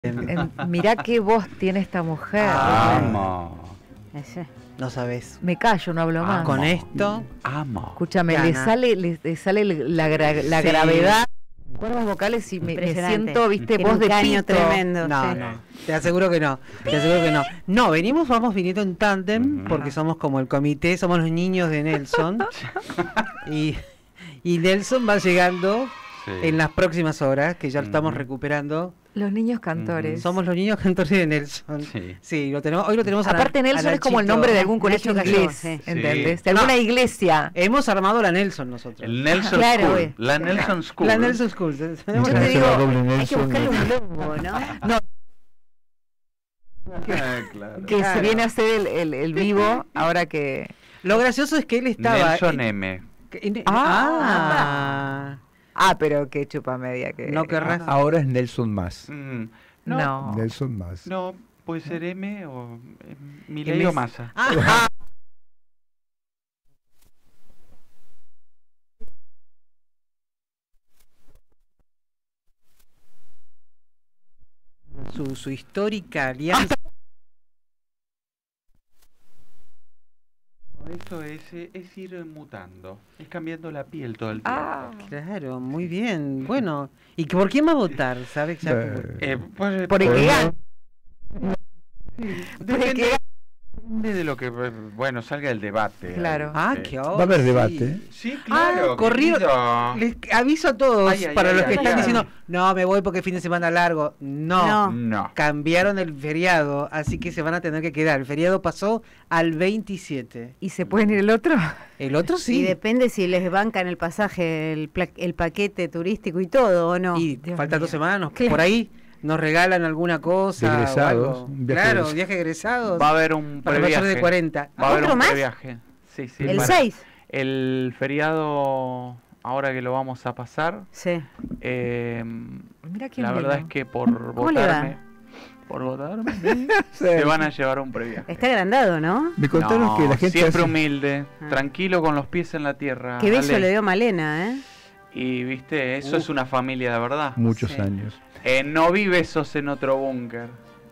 Mirá qué voz tiene esta mujer. Amo. Ese. No sabes. Me callo, no hablo más. Con esto, Amo. Escúchame, Gana. le sale la Sí. gravedad, cuerdas vocales y me Impresionante. siento, viste, Tiene voz de un caño pito. tremendo. no, sí. no. Te aseguro que no. Te aseguro que no. No, vamos viniendo en tándem porque somos como el comité, somos los niños de Nelson. y Nelson va llegando Sí. en las próximas horas, que ya lo estamos recuperando. Los niños cantores. Somos los niños cantores de Nelson. Sí. Sí, hoy lo tenemos a Aparte Nelson es como el nombre de algún colegio Nacho inglés, Calló, sí. ¿entendés? Sí. De alguna No. iglesia. Hemos armado la Nelson nosotros. El Nelson Claro, School. güey. La Nelson School. La Nelson School. Tenemos Yo la- te digo, Hay que buscarle un logo, ¿no? Claro. que Claro. se viene a hacer el vivo ahora que... Lo gracioso es que él estaba. Nelson M. pero qué chupa media que... No querrás. Ahora es Nelson más. Mm, No. Nelson más. No, puede ser M o M Milei o es- Massa. Su histórica alianza. Eso es ir mutando, es cambiando la piel todo el tiempo. Claro, muy bien. Bueno, ¿y por quién va a votar? ¿Sabes? Pues, Por el que gana. depende de lo que, bueno, salga el debate. Claro. Qué Va a haber debate. Sí, claro. corrido. querido. Les aviso a todos, Ay, ay, para ay, los que ay, están ay. diciendo, no, me voy porque es fin de semana largo. No. No. Cambiaron el feriado, así que se van a tener que quedar. El feriado pasó al 27. ¿Y se pueden ir el otro? El otro Y sí. depende si les bancan el pasaje, el paquete turístico y todo, ¿o no? Y Dios faltan mío. 2 semanas. Claro. Por ahí nos regalan alguna cosa. De o egresados, algo. un viaje Claro, de- viaje de egresados. Va a haber un Para mayores previaje. de 40. Va a haber ¿Otro un más? previaje. Sí, sí. el para- 6. El feriado, ahora que lo vamos a pasar, Sí. Mira quién la verdad vino. es que por ¿Cómo le va? votarme, te van a llevar a un previaje. Está agrandado, ¿no? Me contaron No, que la gente siempre hace- humilde, Ah. tranquilo con los pies en la tierra. Qué beso Ale. le dio Malena, ¿eh? Y viste, eso es una familia de verdad. muchos Sí. años. No vi besos en otro búnker.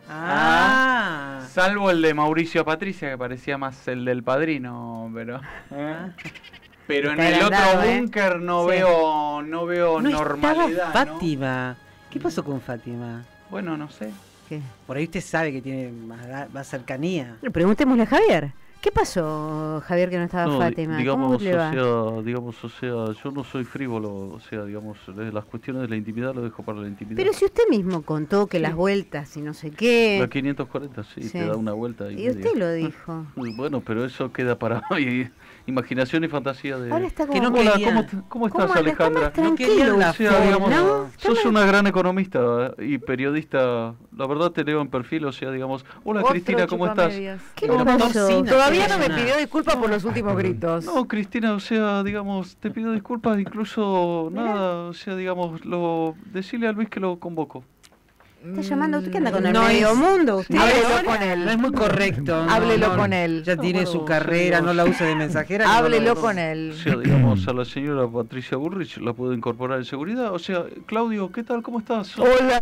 Salvo el de Mauricio Patricia, que parecía más el del Padrino, pero... Pero en Está el agrandado, otro ¿eh? búnker no Sí. veo No normalidad, estaba ¿no? Fátima. ¿Qué pasó con Fátima? Bueno, no sé. ¿Qué? Por ahí usted sabe que tiene más cercanía. Pero preguntémosle a Javier. ¿Qué pasó, Javier, que no estaba Fátima? ¿Cómo le va? yo no soy frívolo, o sea, digamos, las cuestiones de la intimidad lo dejo para la intimidad. Pero si usted mismo contó que las vueltas y no sé qué. La 540, sí, Sí. te da una vuelta y Y media. usted lo dijo. Bueno, pero eso queda para imaginación y fantasía de... Ahora está como... Que no Hola, quería- ¿cómo estás, ¿Cómo anda? Alejandra? Está No más querían tranquilo. la O sea, foto. digamos, ¿no? sos una gran economista y periodista. La verdad te leo en perfil, o sea, digamos, hola Otro Cristina, ¿cómo estás? chupamedias. ¿Qué El le doctor pasó? Sina. Todavía no me Una- pidió disculpas por los últimos gritos. No, Cristina, o sea, digamos, te pido disculpas, incluso nada, o sea, digamos, decirle a Luis que lo convoco. ¿Está llamando? ¿Qué anda con el No medio es- mundo? ¿Usted Háblelo ahora? con él. No es muy correcto. no, Háblelo no, con él. Ya tiene bueno, su sí, carrera, digamos. no la use de mensajera. que Háblelo no- con O él. sea, digamos, a la señora Patricia Bullrich la puedo incorporar en seguridad. O sea, Claudio, ¿qué tal? ¿Cómo estás? Hola.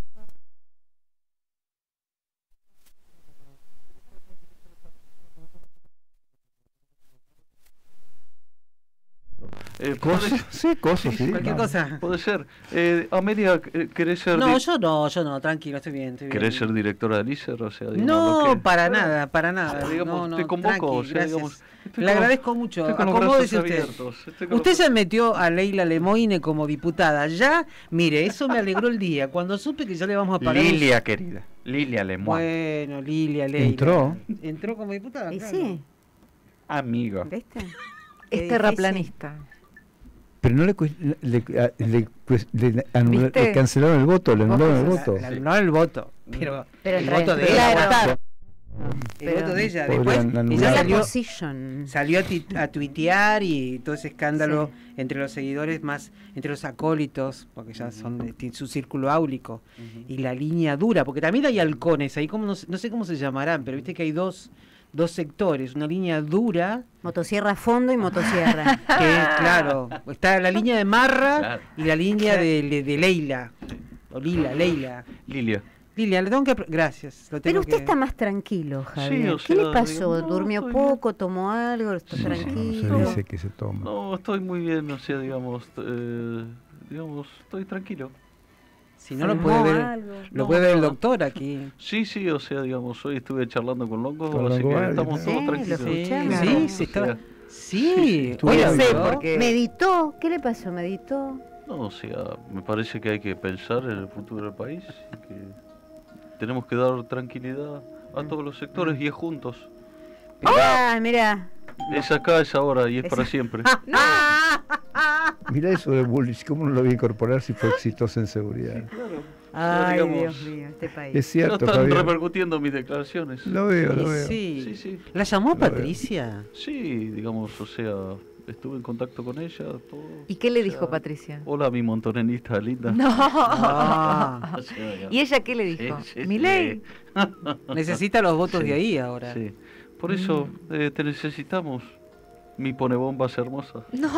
Cosas, sí, cosas, sí. Cualquier vamos. cosa. Puede ser. Amelia, ¿querés ser, No, yo no, tranquilo, estoy bien. ¿querés ser directora del ISER? O sea, digamos, No, lo que- para nada, para nada. Digamos, No, no, te convoco, tranqui, o sea, gracias. digamos, estoy Le con- agradezco mucho. estoy con los Acomódese brazos usted. abiertos, estoy con Usted los- se metió a Leila Lemoine como diputada. Ya, mire, eso me alegró el día. Cuando supe que ya le vamos a pagar. Lilia, querida. Lilia Lemoine. Bueno, Lilia, Leila. Entró. Entró como diputada. Y claro. sí, Amigo. ¿viste? Es Qué terraplanista. Pero no le ¿Viste? cancelaron el voto, le anularon el voto. No el voto, pero, Pero el en voto de realidad- ella. Claro. El voto de ella. Podrían Después anular. ella La salió, position. salió a tuitear y todo ese escándalo entre los seguidores, más entre los acólitos, porque ya son de su círculo áulico, y la línea dura, porque también hay halcones ahí, como no sé cómo se llamarán, pero viste que hay dos sectores, una línea dura, Motosierra a fondo y motosierra. que claro, está la línea de Marra Claro. y la línea de Leila, o Leila. Lilia. Lilian, le tengo que... Gracias. Lo tengo Pero usted que... está más tranquilo, Javier. o ¿Qué le sea, pasó? digo, no, ¿Durmió estoy poco? ¿Tomó algo? ¿Está No, tranquilo? se dice que se toma. No, estoy muy bien, o sea, digamos, estoy tranquilo. Si no, lo ¿Fumó puede ver, algo? lo No, puede ver el no. doctor aquí. Sí, o sea, digamos, hoy estuve charlando con Longo, Con así Longo que Valle, estamos ¿no? todos Sí, lo tranquilos. escuchamos. Sí, o sí, estaba... sea, Sí, Estuvo oye, Ya sé, ¿no? porque... ¿Meditó? ¿Qué le pasó? ¿Meditó? No, o sea, me parece que hay que pensar en el futuro del país, y que tenemos que dar tranquilidad a todos los sectores y es juntos. Mirá. Es acá, es ahora y es para siempre. Mira eso de Bullrich, ¿cómo no lo voy a incorporar si fue exitoso en seguridad? Ay, digamos, Dios mío, este país. Es Ya cierto, están Javier. repercutiendo mis declaraciones. Lo veo, lo Y veo. sí. Sí. ¿La llamó veo. Patricia? Sí, digamos, o sea, estuve en contacto con ella, todo. ¿Y qué le O sea, dijo Patricia? Hola, mi montonenista linda. No. Ah, O sea, ya. ¿Y ella qué le dijo? Sí, sí, ¿Milei? necesita los votos de ahí ahora. Sí. Por eso te necesitamos. Mi ponebombas hermosa. No.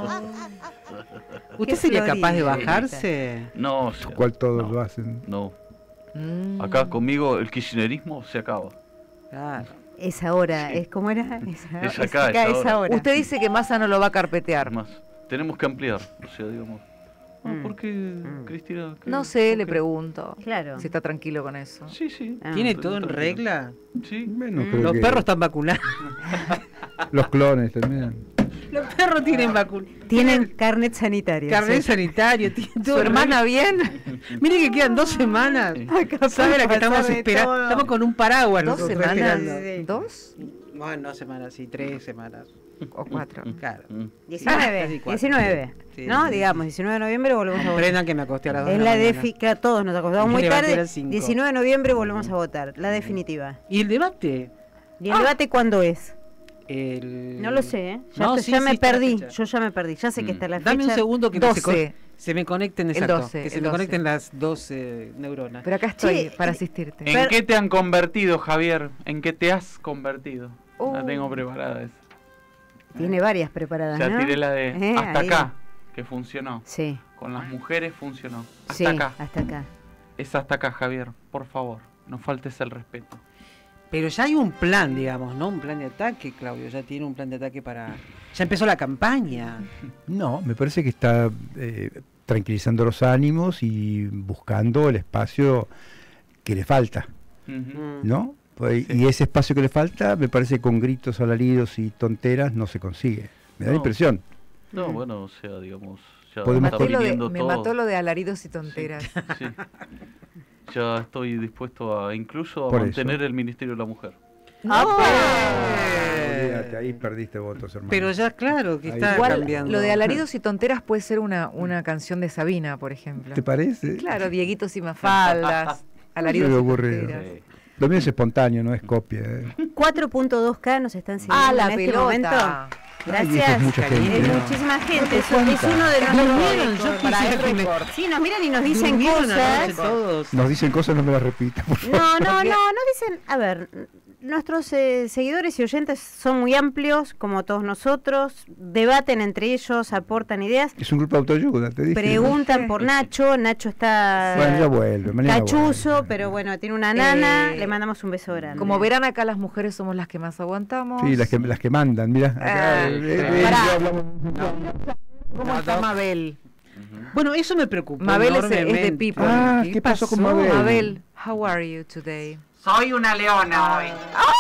¿Usted Qué sería capaz de florida. bajarse? No, o sea, Cual todos no, lo hacen. No. Mm. Acá conmigo el kirchnerismo se acaba. Claro. Es ahora, Sí. es como era. Es acá, es es ahora. ahora. Usted dice que Massa no lo va a carpetear. Además, tenemos que ampliar. O sea, digamos. Mm. ¿Por qué, Cristina? ¿Qué- No sé, por le qué? pregunto. Claro. Si está tranquilo con eso. Sí. Ah. ¿Tiene Estoy todo en tranquilo. regla? Sí. Bueno, creo Los que perros están vacunados. los clones también. Los perros tienen vacuna. Tienen carnet sanitario. Carnet sí. sanitario. Tienen todo ¿Su en hermana bien? regla. Mire que quedan 2 semanas. ¿Sabe la que estamos esperando? Estamos con un paraguas. ¿2 nosotros semanas? esperando. ¿2 Bueno, no semanas, sí, 3 semanas. o 4? Claro. 19, Casi 4. 19. Sí. ¿No? Digamos, 19 de noviembre volvemos a votar. Aprendan que me acosté a las 2 Es de la la mañana. defi, claro, todos nos acostamos Me muy levanté a tarde. las 5. 19 de noviembre volvemos a votar, la definitiva. ¿Y el debate? ¿Y el debate cuándo es? El... No lo sé, ¿eh? Ya, No, te- sí, ya sí, me está la perdí, fecha. yo ya me perdí, ya sé que está la fecha. Dame un segundo que no se, 12. se me conecten El exacto. 12, que se el me 12. conecten las 12 neuronas. Pero acá estoy Sí, para asistirte. ¿En qué te han convertido, Javier? ¿En qué te has convertido? La Oh. tengo preparada esa. Tiene varias preparadas, Ya ¿no? tiré la de hasta ahí. acá, que funcionó. Sí, Con las mujeres funcionó. Hasta sí, acá. hasta acá. Es hasta acá, Javier. Por favor, no faltes el respeto. Pero ya hay un plan, digamos, ¿no? Un plan de ataque, Claudio. Ya tiene un plan de ataque para... Ya empezó la campaña. No, me parece que está tranquilizando los ánimos y buscando el espacio que le falta, Ujú. ¿no? Pues, Sí. Y ese espacio que le falta, me parece que con gritos, alaridos y tonteras no se consigue. Me da la No. impresión. No, bueno, o sea, digamos, ya Podemos está Maté lo de- viniendo me todo. mató lo de alaridos y tonteras. Sí. Ya estoy dispuesto a incluso a Por mantener eso. el Ministerio de la Mujer. Olvídate, ahí perdiste votos, hermano. Pero ya claro que Ahí está está. Igual, cambiando. lo de alaridos y tonteras puede ser una canción de Sabina, por ejemplo. ¿Te parece? Claro, Dieguitos y Mafaldas, alaridos me y ocurre. tonteras. Lo mío es espontáneo, no es copia. 4.2K nos están siguiendo Ah, la en este pelota. momento. Ay, eso Gracias. es mucha gente. Es muchísima gente. Es uno de Nos vieron, nuestros yo quisiera que me... Sí, nos miran y nos dicen Durmieron anoche cosas. todos. Nos dicen cosas, no me las repitan. por favor. No dicen, a ver, nuestros seguidores y oyentes son muy amplios, como todos nosotros, debaten entre ellos, aportan ideas, Es un grupo de autoayuda, te dije. preguntan por Nacho está Bueno, ya vuelve. mañana cachuzo, vuelve. pero bueno, tiene una nana, Eh, le mandamos un beso grande. Como verán acá las mujeres somos las que más aguantamos. Sí, las que mandan, mira. Acá, Ah, pará. yo hablamos- ¿Cómo está Mabel? Bueno, eso me preocupa Mabel es de enormemente. People. Ah, ¿qué pasó con Mabel? Mabel, how are you today? Soy una leona hoy.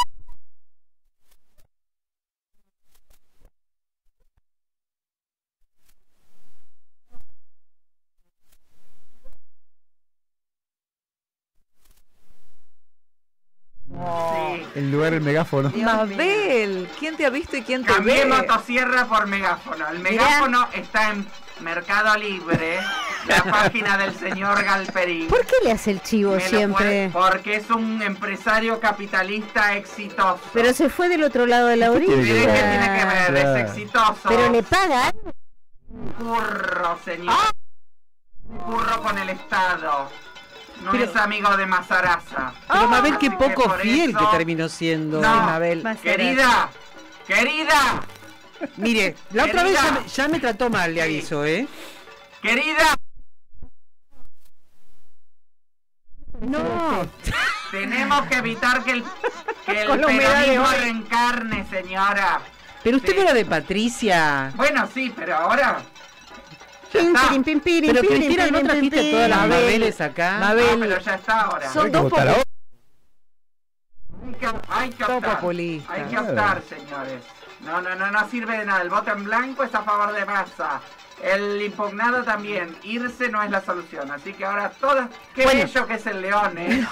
En lugar del megáfono. Mabel, ¿quién te ha visto y quién te Cambié ve? motosierra por megáfono. El megáfono está en Mercado Libre, la página del señor Galperín. ¿Por qué le hace el chivo Me lo siempre? puede- porque es un empresario capitalista exitoso. Pero se fue del otro lado de la orilla. ¿Pero qué tiene que ver? Claro. Es exitoso. Pero le pagan. Curro, señor. Curro con el Estado. No Pero- es amigo de Mazaraza. Pero Mabel, qué Así que poco por fiel eso- que terminó siendo. No, Mabel. Querida, querida, Mire, la otra vez Querida. ya me trató mal, le aviso, ¿eh? querida. No. Tenemos que evitar que el Con la humedad de peronismo hoy. reencarne, señora. Pero usted Sí. no era de Patricia. Bueno, sí, pero ahora... Pim, está. pirim, pim, pirim, Pero pirim, Cristina, ¿no pirim, trajiste pirim, todas las pirim. Mabeles acá? Mabel. No, pero ya está ahora. Son Hay que dos votar ahora. Hay que Todo optar. populista. Hay que optar, señores. No sirve de nada. El voto en blanco es a favor de Massa. El impugnado también. Irse no es la solución. Así que ahora todas... Qué bello que es el león, ¿eh?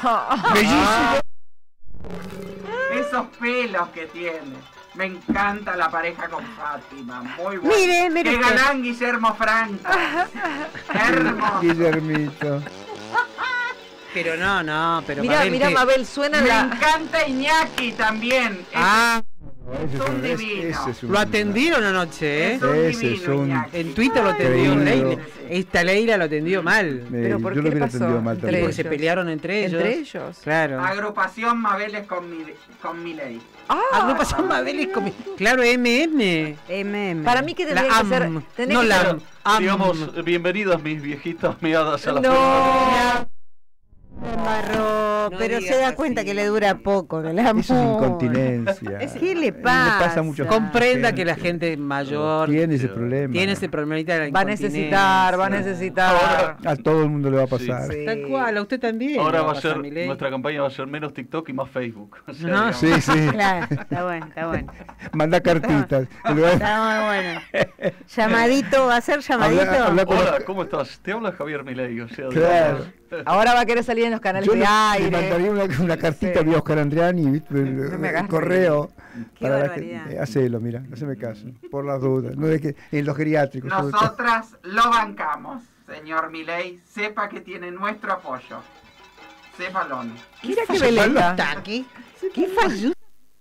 Esos pelos que tiene. Me encanta la pareja con Fátima. Muy buena. Mire Qué usted. galán Guillermo Franco. Hermoso. Guillermito. Pero no, pero Mirá, Mabel, mirá, ¿qué? Mabel, suena Me la... encanta Iñaki también. Ah, Ese un divino. ese es un- lo atendieron anoche, ¿eh? Es un Ese divino, es un- Iñaki. En Twitter lo atendió Increíble. Leila. Esta Leila lo atendió mal. ¿Pero por yo qué lo hubiera pasó? atendido mal Entre también. Porque se ellos. pelearon entre ellos. ¿Entre ellos? Claro. Agrupación Mabeles con Milei. Agrupación Mabel es como... Claro, MM. Para mí que La tendría que ser... AM. tenés No que la ser- AM. AM. Digamos, bienvenidas mis viejitas miadas a la No. Barro, No pero digas se da así. cuenta que le dura poco, el amor. Eso es incontinencia. ¿Qué le Le pasa? pasa a mucha Comprenda gente. que la gente mayor Tiene ese problema. tiene ese problemita de la Va a necesitar, va a incontinencia. necesitar. A todo el mundo le va a pasar. Sí. Tal cual, a usted también. Ahora le va a pasar, ser, Milei. nuestra campaña va a ser menos TikTok y más Facebook. O sea, No, digamos, Sí, sí. Claro, está bueno, está bueno. Manda cartitas. En lugar de- Está muy bueno. Llamadito, ¿va a ser llamadito? Habla con Hola, ¿cómo estás? Te habla Javier Milei, o sea, Claro. Ahora va a querer salir en los canales Yo de le aire. mandaría una cartita Sí. vía Oscar Andriani, ¿viste? No me hagas El correo. Qué para la barbaridad. gente. Hacelo, mira, no se me caso. Por las dudas. No es que en los geriátricos. sobre todo. Nosotras lo bancamos, señor Milei. Sepa que tiene nuestro apoyo. Sépalo. Mira qué veleta. ¿Qué falló?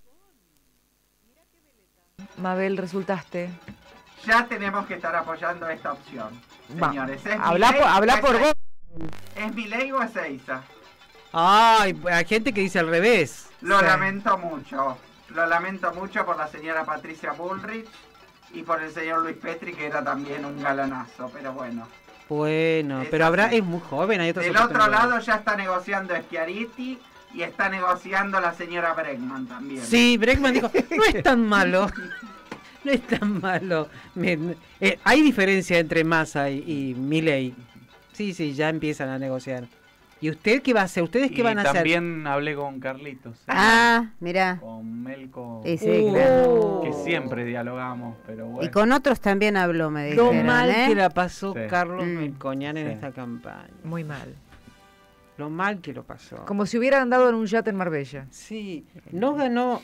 Mabel, resultaste. Ya tenemos que estar apoyando esta opción. Va. Señores, ¿es Habla Milei por, habla o por es vos. ¿Es Milei o es Eiza? Ay, hay gente que dice al revés. Lo Sí. lamento mucho. Lo lamento mucho por la señora Patricia Bullrich y por el señor Luis Petri, que era también un galanazo, pero bueno. Bueno, Es pero habrá, así. es muy joven, hay otras Del otro oportunidades. lado ya está negociando Schiaretti y está negociando la señora Bregman también. Sí, Bregman dijo, no es tan malo. No es tan malo. Hay diferencia entre Massa y Milei. Sí, ya empiezan a negociar. ¿Y usted qué va a hacer? ¿Ustedes qué van a hacer? También hablé con Carlitos. Ah, mirá. Con Melco. Sí, sí, claro. Que siempre dialogamos, pero bueno. Y con otros también habló, me Lo dijeron, mal ¿eh? que la pasó Sí. Carlos Mm. Melconian en Sí. esta campaña. Muy mal. Lo mal que lo pasó. Como si hubiera andado en un yate en Marbella. Sí, no ganó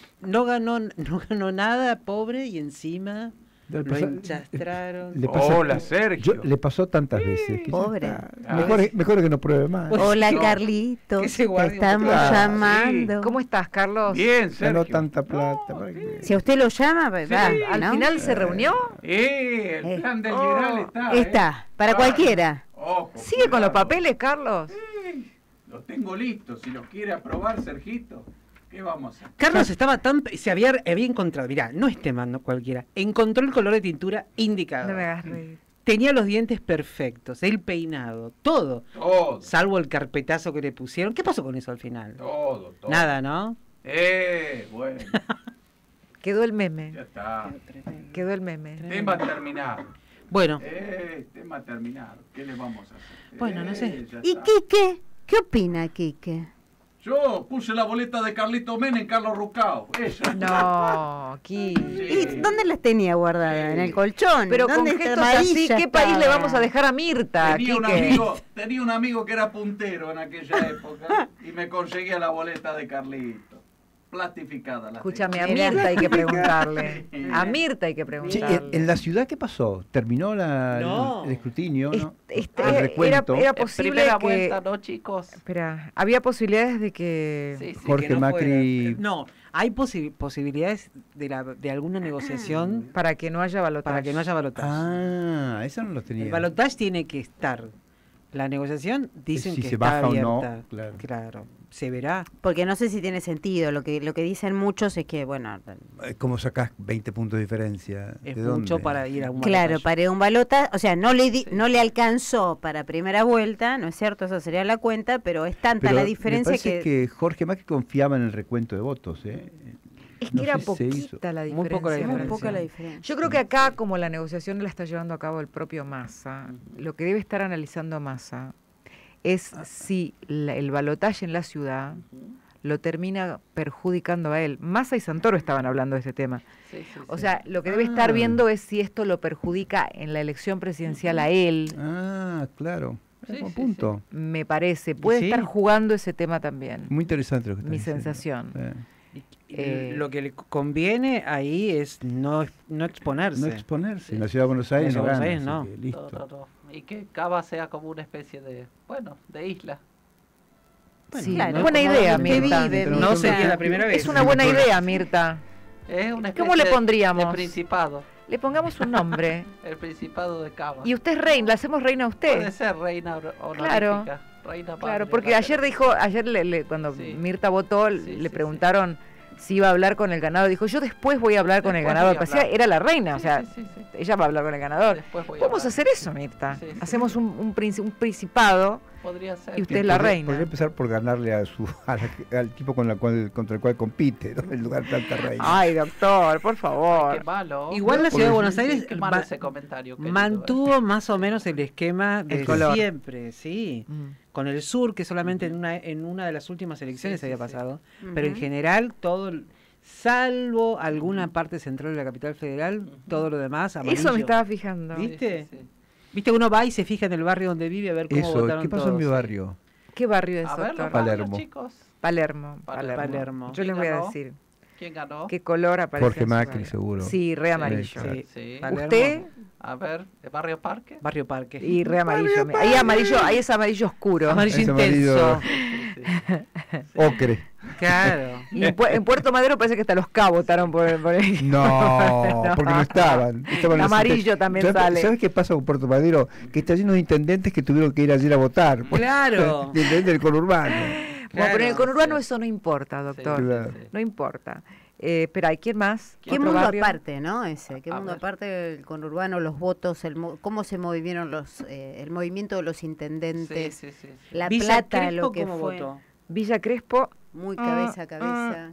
nada, pobre, y encima Le lo pasa- enchastraron. le pasa- Hola, Sergio. Le pasó tantas veces. Que ya Pobre. está. Mejor que no pruebe más. Pues Hola, no, Carlitos, que se te guarde un estamos poco. llamando. ¿Cómo estás, Carlos? Bien, Ganó Sergio. tanta plata. ¿para qué? Si a usted lo llama, va, ¿Al ¿no? final se reunió? El plan del liberal está. Está, para cualquiera. Ojo, ¿Sigue con los cuidado. papeles, Carlos? Los tengo listos. Si los quiere aprobar, Sergito, ¿qué vamos a hacer? Carlos estaba había encontrado, mirá, no es tema, no cualquiera, encontró el color de tintura indicado. No me hagas reír. Tenía los dientes perfectos, el peinado, todo, Todo, salvo el carpetazo que le pusieron. ¿Qué pasó con eso al final? todo. Nada, ¿no? Bueno, Quedó el meme. ya está. Quedó el meme. Tema terminado. Bueno, Tema terminado. ¿Qué le vamos a hacer? Bueno, no sé. Ya ¿Y está. Quique? ¿Qué opina Quique? Yo puse la boleta de Carlito Menem en Carlos Rucao. Ella. No, aquí. ¿Y dónde las tenía guardadas? ¿En el colchón? Pero con ¿Dónde gestos está? así, Amarilla ¿qué país le estaba. vamos a dejar a Mirta, Quique? Tenía un amigo que era puntero en aquella época y me conseguía la boleta de Carlito. Plastificada la Escúchame, a Mirá. Mirta hay que preguntarle. A Mirta hay que Che, preguntarle. ¿en la ciudad qué pasó? ¿Terminó No. el escrutinio? ¿no? El El recuento. era posible Primera que... vuelta, ¿no, chicos? Espera, había posibilidades de que... Sí, sí. Jorge que no Macri. fuera. No, hay posibilidades de alguna negociación Para que no haya balotaje. para que no haya balotaje. Ah, esa no lo tenía. El balotaje tiene que estar. La negociación dicen Si que se está baja o no, abierta. claro. Claro. se verá. Porque no sé si tiene sentido. Lo que dicen muchos es que, bueno, ¿Cómo sacás 20 puntos de diferencia? Es ¿De mucho dónde? para ir a un claro, balotaje. para un balota, o sea, no le alcanzó para primera vuelta, ¿no es cierto? Esa sería la cuenta, pero es tanta Pero la diferencia me parece que Jorge Macri confiaba en el recuento de votos, ¿eh? Es que No era sé si se hizo. poquita la Muy diferencia. poco la muy diferencia. poca la diferencia. Yo creo que acá, como la negociación la está llevando a cabo el propio Massa, lo que debe estar analizando Massa es si el balotaje en la ciudad lo termina perjudicando a él. Massa y Santoro estaban hablando de este tema. O sea, lo que debe estar viendo es si esto lo perjudica en la elección presidencial a él. Ah, claro. Sí, Buen sí, punto. Me parece. Puede Sí. estar jugando ese tema también. Muy interesante lo que estás Mi diciendo. sensación. Lo que le conviene ahí es no exponerse. No exponerse. En la ciudad de Buenos Aires En no Buenos gana. Aires así no. que listo. Y que Cava sea como una especie de, bueno, de isla. Sí, claro, buena como idea, donde Mirta. vive, no Mirta. sería la primera vez. Es una buena idea, Mirta. Es una especie ¿Cómo le pondríamos? de principado. Le pongamos un nombre. El principado de Cava. Y usted es reina, la hacemos reina a Puede usted. ser reina honorífica. Claro. Reina Claro, madre, porque la- ayer dijo, cuando Sí. Mirta votó, Sí, le sí, preguntaron si iba a hablar con el ganador. Dijo, yo después voy a hablar con el Después ganador. voy a Parecía, hablar. era la reina, o Sí, sea, sí, sí, sí. ella va a hablar con el ganador. Después voy a Podemos hablar. hacer eso, Mirta. Sí, sí, Hacemos sí. un principado Podría ser. y usted es la reina. Podría empezar por ganarle al tipo contra el cual compite, ¿no? En lugar de tanta reina. Ay, doctor, por favor. Qué malo. Igual la ciudad de Buenos Aires Qué malo va- ese comentario. querido, mantuvo más o menos el esquema de El color. siempre, sí. Mm. Con el sur, que solamente en una de las últimas elecciones Sí, había sí, pasado, Ujú. pero en general todo, salvo alguna parte central de la capital federal, todo lo demás amarillo. Eso me estaba fijando. Sí, ¿Viste? sí, sí. Viste, uno va y se fija en el barrio donde vive a ver cómo Eso, votaron ¿qué pasó todos. en mi barrio? ¿Qué barrio es, A ver, doctor? los Palermo. barrios, chicos. Palermo. Palermo. Yo les ¿Quién voy a ganó? decir ¿Quién ganó? qué color aparece. Jorge en su Macri, barrio. seguro. Sí, re amarillo. Sí. Sí. Palermo. Usted A ver, ¿de Barrio Parque? Barrio Parque. y re amarillo. Ahí amarillo, ahí es amarillo oscuro. Amarillo Ese intenso. amarillo. Sí, sí. Ocre. Claro. Y en Puerto Madero parece que hasta los K votaron por el. No, porque no estaban. Estaban los Amarillo también sale. ¿Sabes qué pasa con Puerto Madero? Que está lleno de intendentes que tuvieron que ir ayer a votar. Claro. De intendente del conurbano. Bueno, pero en el Claro, conurbano sí. eso no importa, doctor. Sí, Claro. sí, sí. No importa. Pero hay quién más. Qué ¿Otro mundo barrio? aparte, ¿no? Ese, qué A mundo ver. aparte el conurbano, los votos, cómo se movieron el movimiento de los intendentes, Sí, sí, sí, sí. la Villa plata, Crespo, lo que ¿cómo fue, votó? Villa Crespo, muy cabeza a cabeza.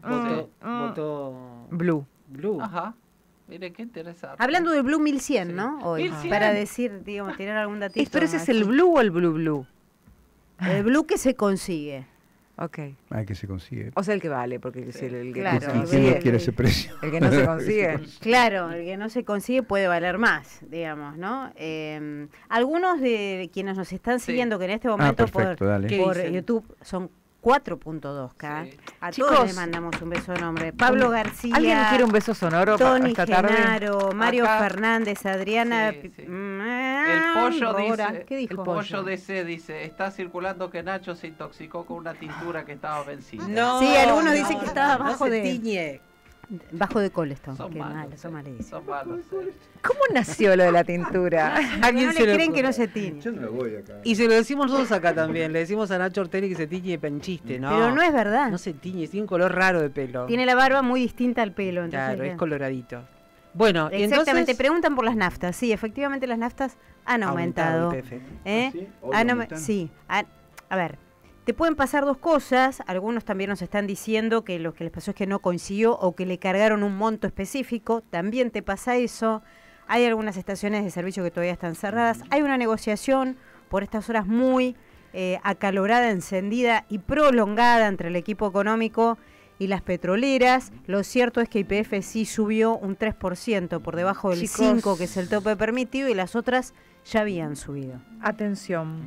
Votó Blue. Blue. Ajá. Miren qué interesante. Hablando del Blue 1100, Sí. ¿no? Hoy, 1100. para decir, digamos, tirar algún datito. ¿Pero ese es el así. Blue o el Blue Blue? El Blue que se consigue. Ok. Ay, que se consigue. O sea, el que vale, porque si el que Claro, no se ¿Quién no consigue, quiere ese precio? el que no se consigue. Claro, el que no se consigue puede valer más, digamos, ¿no? Algunos de quienes nos están Sí. siguiendo, que en este Ah, momento perfecto, dale. ¿Qué por dicen? YouTube son 4.2K. Sí. A Chicos, todos les mandamos un beso enorme. Pablo García, ¿Alguien quiere un beso sonoro para Tony esta tarde? Genaro, Mario Acá. Fernández, Adriana. Sí, sí. El El pollo Rora. dice, ¿Qué dijo? el pollo DC dice, está circulando que Nacho se intoxicó con una tintura que estaba vencida. No, Sí, algunos no, dicen que estaba no bajo se de- tiñe. Bajo de Coleston. Son Qué malos, malo, son malísimos. son malos. ¿Cómo nació lo de la tintura? Alguien No se le lo- creen que no se tiñe. Yo no me voy acá. Y se lo decimos nosotros acá también. Le decimos a Nacho Ortelli que se tiñe penchiste, ¿no? Pero no es verdad. No se tiñe, tiene un color raro de pelo. Tiene la barba muy distinta al pelo. Entonces, Claro, es coloradito. Bueno, y exactamente, entonces... preguntan por las naftas. Sí, efectivamente las naftas han aumentado. el IPF. ¿Eh? ¿Ah, sí? ¿Hoy Han aumentan? sí. A ver, te pueden pasar dos cosas. Algunos también nos están diciendo que lo que les pasó es que no coincidió o que le cargaron un monto específico. También te pasa eso. Hay algunas estaciones de servicio que todavía están cerradas. Hay una negociación por estas horas muy acalorada, encendida y prolongada entre el equipo económico y las petroleras. Lo cierto es que YPF sí subió un 3% por debajo del Chicos. 5%, que es el tope permitido, y las otras ya habían subido. Atención,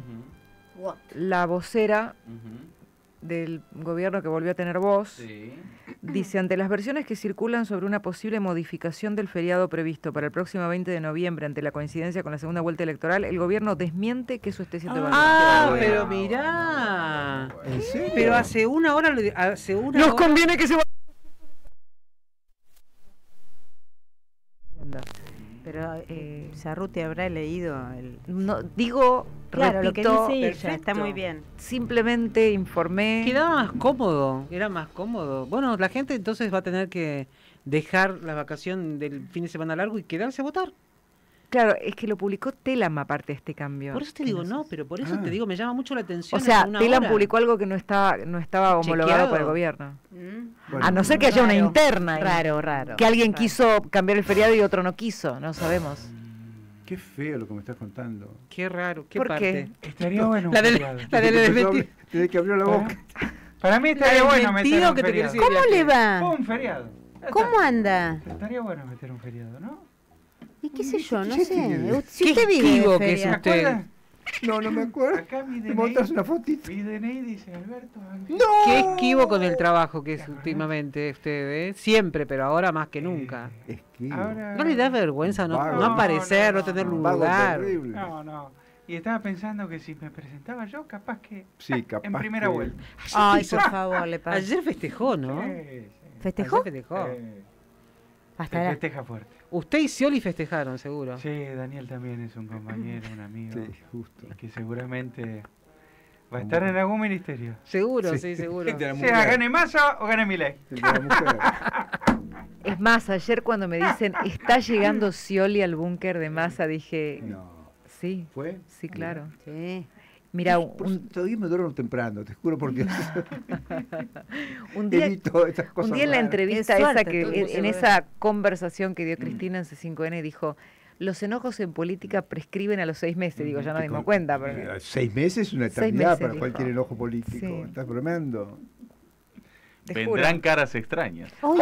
la vocera del gobierno que volvió a tener voz Sí. dice, ante las versiones que circulan sobre una posible modificación del feriado previsto para el próximo 20 de noviembre ante la coincidencia con la segunda vuelta electoral, el gobierno desmiente que eso esté siendo Ah, evaluado. pero mirá. ¿En serio? Pero hace una hora... Hace una Nos hora... conviene que se Pero Cerruti habrá leído el... No, digo, Claro, lo que repito, dice ella, perfecto. está muy bien. simplemente informé. Quedaba más cómodo, era más cómodo. Bueno, la gente entonces va a tener que dejar la vacación del fin de semana largo y quedarse a votar. Claro, es que lo publicó Telam aparte de este cambio. Por eso te digo, no, pero por eso te digo, me llama mucho la atención. O sea, en una Telam hora. publicó algo que no estaba homologado Chequeado. por el gobierno. Bueno, A no ser que haya una Raro, interna. ahí. Raro. Que alguien Raro. quiso cambiar el feriado y otro no quiso, no sabemos. Qué feo lo que me estás contando. Qué raro, qué ¿Por parte. qué? Estaría bueno un La del, feriado. la del desmentido. Desde que abrió la boca. Para mí estaría del bueno meter mentido un que te feriado. querés ir. ¿Cómo le va? Un feriado. Ya ¿Cómo está. anda? Estaría bueno meter un feriado, ¿no? Y qué sé yo, no ¿Qué sé. tiene? Si Qué usted vive esquivo de que es feria. ¿Te acuerdas? No, no me acuerdo. Acá mi ¿Te montas DNI, una fotito? mi DNI dice Alberto Ángel. ¡No! Qué esquivo con el trabajo que es últimamente usted, ¿eh? Siempre, pero ahora más que nunca. Esquivo. Ahora... ¿No le da vergüenza no, Vago. no aparecer, no, No, tener no, Vago lugar? terrible. No. Y estaba pensando que si me presentaba yo, capaz que Sí, capaz en primera que- vuelta. Ay, por favor, le pasa. Ayer festejó, ¿no? Sí. ¿Festejó? Ayer festejó. Hasta Se la... festeja fuerte. Usted y Scioli festejaron, seguro. Sí, Daniel también es un compañero, un amigo, Sí, justo. que seguramente va a estar en algún ministerio. Seguro, sí, seguro. De la Sea mujer. gane Massa o gane Milei. De la mujer. Es más, ayer cuando me dicen, está llegando Scioli al búnker de Massa, dije, No. sí, ¿Fue? sí, claro. Sí. Mira, Todavía me duermo temprano, te juro por Dios. un día, Evito estas cosas un día en la raras. entrevista Qué esa suerte, que todo el mundo en se esa conversación que dio Cristina en C5N dijo, los enojos en política prescriben a los 6 meses. Digo, ya no Que dimos con- cuenta. Porque... 6 meses es una 6 eternidad meses, para dijo. cualquier enojo político. Sí. Estás bromeando. Te Vendrán juro. caras extrañas. Hoy,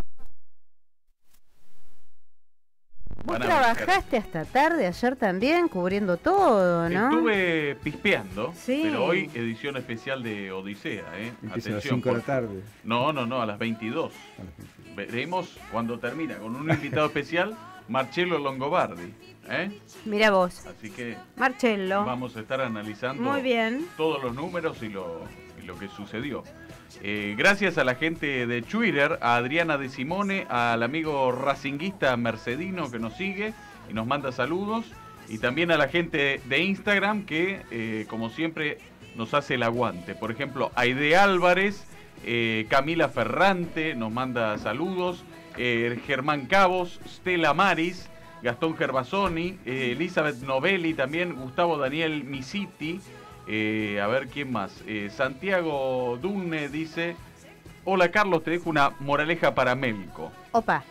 vos Van a buscar. trabajaste hasta tarde ayer también, cubriendo todo, ¿no? Estuve pispeando, Sí. pero hoy edición especial de Odisea, ¿eh? Empieza a las Atención, 5 de la por- tarde. No, a las 22. A las 20. Veremos cuando termina con un invitado especial, Marcello Longobardi, ¿eh? Mira vos, Así que Marcello. vamos a estar analizando Muy bien. todos los números y lo que sucedió. Gracias a la gente de Twitter, a Adriana de Simone, al amigo racinguista Mercedino que nos sigue y nos manda saludos, y también a la gente de Instagram que, como siempre, nos hace el aguante. Por ejemplo, Aide Álvarez, Camila Ferrante nos manda saludos, Germán Cabos, Stella Maris, Gastón Gervasoni, Elizabeth Novelli también, Gustavo Daniel Misiti. A ver quién más. Santiago Dunne dice: hola Carlos, te dejo una moraleja para Melco. Opa.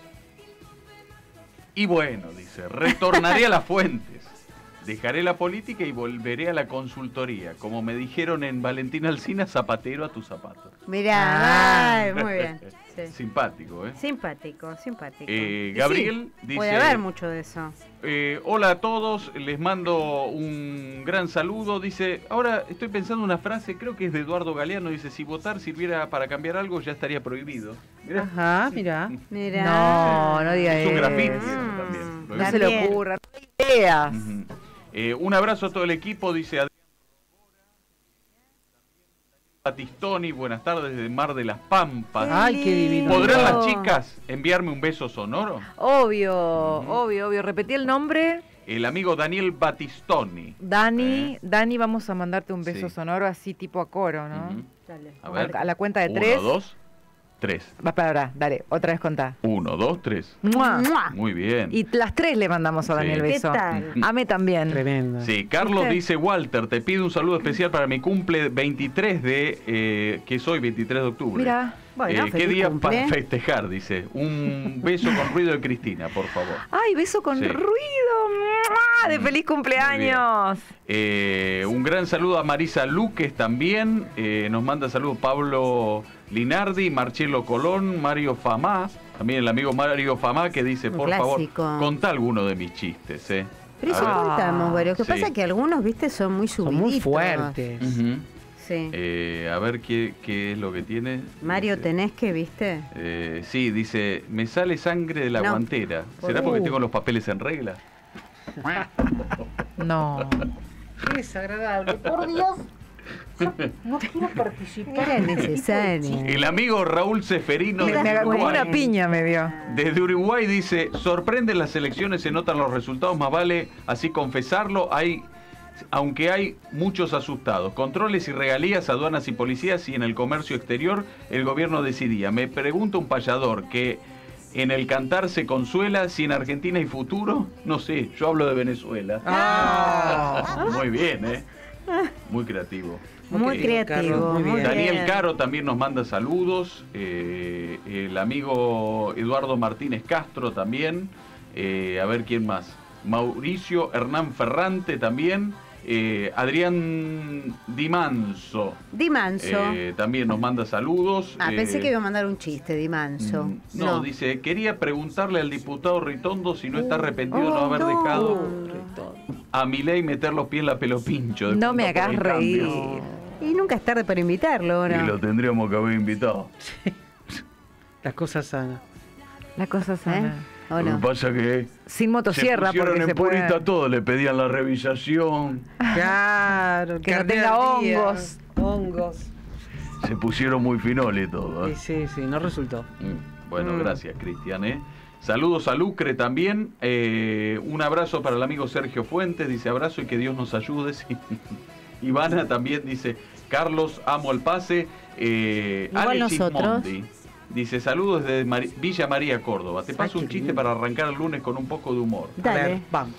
Y bueno, dice, retornaré a las fuentes. Dejaré la política y volveré a la consultoría. Como me dijeron en Valentina Alsina, zapatero a tus zapatos. Mirá, ay, muy bien. Sí. Simpático, ¿eh? Simpático. Y Gabriel sí, dice: puede haber mucho de eso. hola a todos, les mando un gran saludo. Dice, ahora estoy pensando una frase, creo que es de Eduardo Galeano, dice, si votar sirviera para cambiar algo ya estaría prohibido. Mirá, Ajá, mira. Mirá. No diga es un eso. graffiti eso también. No se le También. ocurra, no hay ideas. Ujú. Un abrazo a todo el equipo, dice Adrián Batistoni, buenas tardes desde Mar de las Pampas. Ay, qué divino. ¿Podrán lindo. las chicas enviarme un beso sonoro? Obvio. Repetí el nombre. El amigo Daniel Batistoni. Dani, vamos a mandarte un beso Sí. sonoro así tipo a coro, ¿no? Ujú. Dale. A ver. A la cuenta de 1, 3. 2, 3. Va para, dale, otra vez contá. 1, 2, 3. ¡Mua! ¡Mua! Muy bien. Y las 3 le mandamos a Sí. Daniel ¿Qué beso. tal? Ame también. Tremendo. Sí, Carlos ¿Viste? dice, Walter, te pido un saludo especial para mi cumple 23 que es hoy, 23 de octubre. Mira. Bueno, ¿Qué feliz día cumple. para festejar? Dice. Un beso con ruido de Cristina, por favor. Ay, beso con Sí. ruido. ¡Mua! De feliz cumpleaños. Un gran saludo a Marisa Luques también. Nos manda saludos Pablo Linardi, Marcelo Colón, Mario Famá. También el amigo Mario Famá que dice, Un por clásico. favor, contá alguno de mis chistes. Pero eso A ver. contamos, güey. Lo que Sí. pasa es que algunos, viste, son muy Son subiditos. muy fuertes. Ujú. Sí. A ver qué es lo que tiene. Mario, Dice, tenés que, viste. sí, dice, me sale sangre de la No. guantera. ¿Será porque tengo los papeles en regla? No. Qué desagradable, por Dios. No quiero participar. Era necesario. El amigo Raúl Ceferino Una piña me dio. desde Uruguay dice, sorprenden las elecciones, se notan los resultados, más vale así confesarlo, aunque hay muchos asustados. Controles y regalías, aduanas y policías, y en el comercio exterior el gobierno decidía. Me pregunta un payador que en el cantar se consuela, si en Argentina hay futuro, no sé, yo hablo de Venezuela. Muy bien, muy creativo. Muy creativo. Muy bien. Daniel Caro también nos manda saludos. El amigo Eduardo Martínez Castro también. A ver quién más. Mauricio Hernán Ferrante también. Adrián Di Manso. Di Manso. También nos manda saludos. Pensé que iba a mandar un chiste, Di Manso. No, dice, quería preguntarle al diputado Ritondo si no está arrepentido de no haber dejado a Milei meter los pies en la pelopincho. No me hagas reír. Y nunca es tarde para invitarlo, ¿no? Y lo tendríamos que haber invitado. Las cosas sanas. La cosa sana. ¿O Lo no? que pasa que Sin motosierra, se pusieron porque en se puede... purista todo, le pedían la revisación, Claro, Que no carnet tenga al día. hongos. Hongos. se pusieron muy finoles todo. Sí, no resultó. Bueno, gracias, Cristian. Saludos a Lucre también. Un abrazo para el amigo Sergio Fuentes, dice abrazo y que Dios nos ayude. Sí. Ivana también dice, Carlos, amo al pase. Igual nosotros. Gismondi dice, saludos desde Villa María, Córdoba. Te paso un chiste para arrancar el lunes con un poco de humor. Dale. A ver, vamos.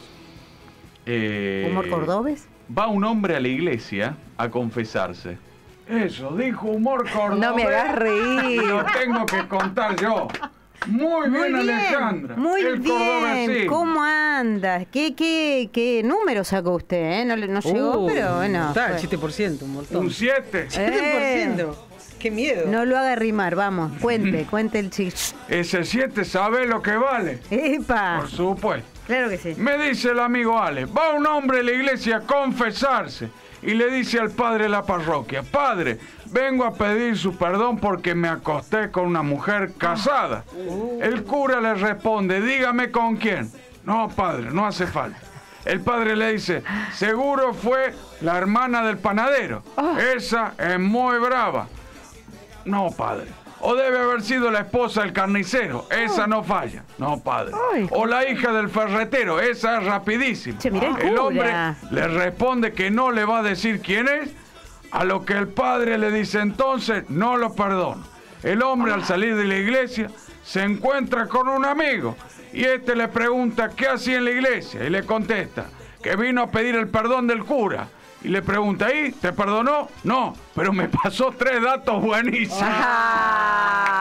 ¿Humor cordobés? Va un hombre a la iglesia a confesarse. Eso, dijo humor cordobés. No me hagas reír. Lo tengo que contar yo. Muy bien, Alejandra. Muy El bien. cordobesino. ¿Cómo andas? ¿Qué número sacó usted? No llegó, pero bueno. Está, el fue. 7%, un montón. Un 7. 7%. Qué miedo. No lo haga rimar, vamos. Cuente el chiste. Ese 7 sabe lo que vale. ¡Epa! Por supuesto. Claro que sí. Me dice el amigo Ale, va un hombre a la iglesia a confesarse y le dice al padre de la parroquia, padre, vengo a pedir su perdón porque me acosté con una mujer casada. El cura le responde, dígame con quién. No, padre, no hace falta. El padre le dice, seguro fue la hermana del panadero. Esa es muy brava. No, padre. O debe haber sido la esposa del carnicero. Esa no falla. No, padre. O la hija del ferretero. Esa es rapidísima. Che, mirá el El cura. hombre le responde que no le va a decir quién es, a lo que el padre le dice entonces, no lo perdono. El hombre al salir de la iglesia se encuentra con un amigo y este le pregunta qué hacía en la iglesia y le contesta que vino a pedir el perdón del cura. Y le pregunta, ¿y te perdonó? No, pero me pasó 3 datos buenísimos.